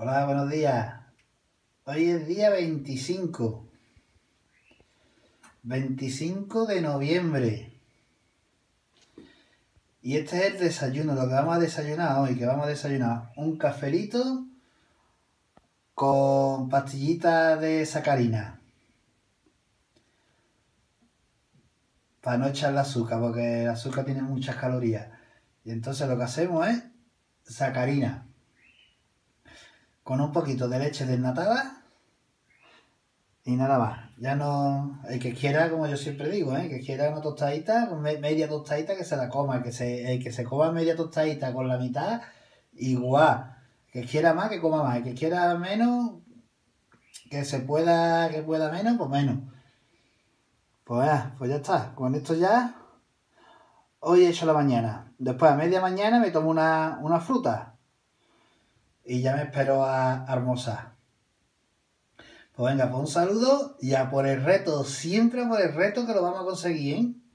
Hola, buenos días. Hoy es día 25 de noviembre. Y este es el desayuno, lo que vamos a desayunar hoy, que vamos a desayunar un cafelito con pastillitas de sacarina. Para no echarle azúcar, porque el azúcar tiene muchas calorías. Y entonces lo que hacemos es sacarina. Con un poquito de leche desnatada y nada más. Ya no. El que quiera, como yo siempre digo, que quiera una tostadita, media tostadita que se la coma. El que se coma media tostadita con la mitad, igual. El que quiera más, que coma más. El que quiera menos, que pueda menos, pues menos. Pues ya está. Con esto ya, hoy he hecho la mañana. Después a media mañana me tomo una fruta. Y ya me espero a almorzar. Pues venga, pues un saludo y a por el reto, siempre a por el reto que lo vamos a conseguir, ¿eh?